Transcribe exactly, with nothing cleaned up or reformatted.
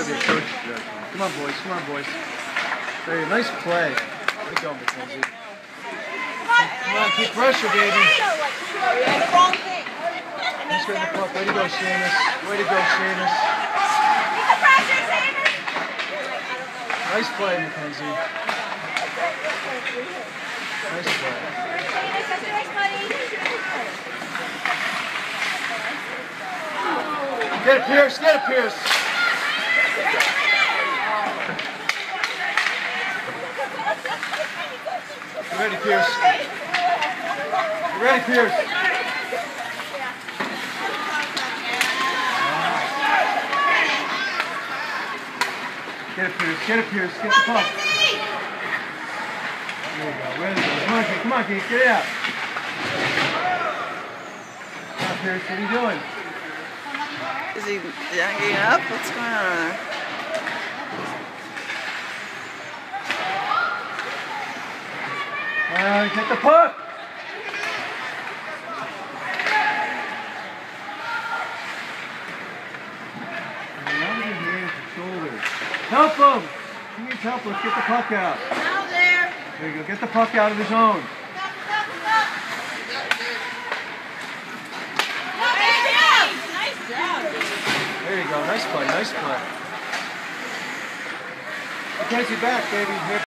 be a coach judge. Come on, boys. Come on, boys. There you go. Nice play. Way to go, Mackenzie. Come on, keep pressure, baby. The wrong thing. He's getting the puck. Way to go, Seamus. Way to go, Seamus. Keep the pressure, Seamus. Nice play, Mackenzie. Nice play. Nice, buddy. Get it, Pierce. Get it, Pierce. You ready, Pierce? You ready, Pierce? Get it, Pierce. Get it, Pierce. Get the puck. There you go. Ready to go. Come on, Keith. Come on, Keith. Get it out. Come on, Pierce. What are you doing? Is he yanking up? What's going on over there? All right, get the puck. Help him! He needs help. Let's get the puck out. Out there. There you go. Get the puck out of the zone. Nice job. There you go. Nice play. Nice play. Mackenzie back, baby. Here.